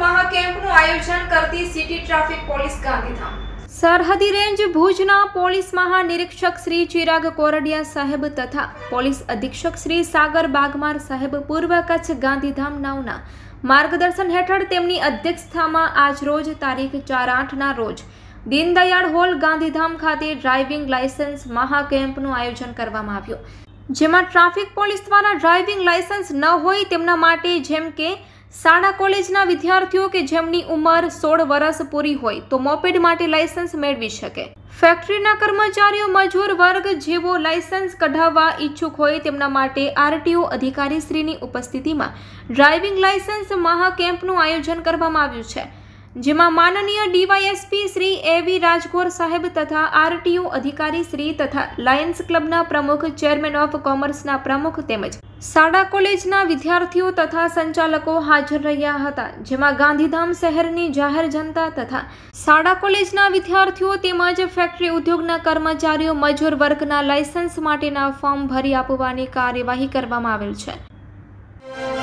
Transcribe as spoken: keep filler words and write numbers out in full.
મહાકેમ્પનું આયોજન કરતી city traffic police Gandhidham. સરહદી રેન્જ ભુજના પોલીસ મહાનિરીક્ષક શ્રી ચિરાગ કોરડિયા સાહેબ તથા પોલીસ અધિક્ષક શ્રી સાગર બાગમાર સાહેબ પૂર્વ કચ્છ ગાંધીધામ નવના માર્ગદર્શન હેઠળ તેમની અધ્યક્ષતામાં આજ રોજ તારીખ ચાર આઠના રોજ દીનદયાળ હોલ ગાંધીધામ ખાતે ડ્રાઇવિંગ લાયસન્સ મહાકેમ્પનું આયોજન કરવામાં આવ્યું, જેમાં ટ્રાફિક પોલીસ દ્વારા ડ્રાઇવિંગ લાયસન્સ ન હોય તેમના માટે જેમ કે શાળા કોલેજના વિદ્યાર્થીઓ કે જેમની ઉંમર સોળ વર્ષ પૂરી હોય તો મોપેડ માટે લાયસન્સ મેળવી શકે. ફેક્ટરીના કર્મચારીઓ મજૂર વર્ગ જેવો લાયસન્સ કઢાવવા ઈચ્છુક હોય તેમના માટે આરટીઓ અધિકારી શ્રીની ઉપસ્થિતિમાં ડ્રાઇવિંગ લાયસન્સ મહાકેમ્પનું આયોજન કરવામાં આવ્યું છે, જેમાં માનનીય ડીવાયએસપી શ્રી એવી રાજગોર સાહેબ તથા આરટીઓ અધિકારી શ્રી તથા લાયન્સ ક્લબના પ્રમુખ, ચેરમેન ઓફ કોમર્સના પ્રમુખ તેમજ શાળા કોલેજના વિદ્યાર્થીઓ તથા સંચાલકો હાજર રહ્યા હતા, જેમાં ગાંધીધામ શહેરની જાહેર જનતા તથા શાળા કોલેજના વિદ્યાર્થીઓ તેમજ ફેક્ટરી ઉદ્યોગના કર્મચારીઓ મજૂર વર્ગના લાયસન્સ માટેના ફોર્મ ભરી આપવાની કાર્યવાહી કરવામાં આવેલ છે.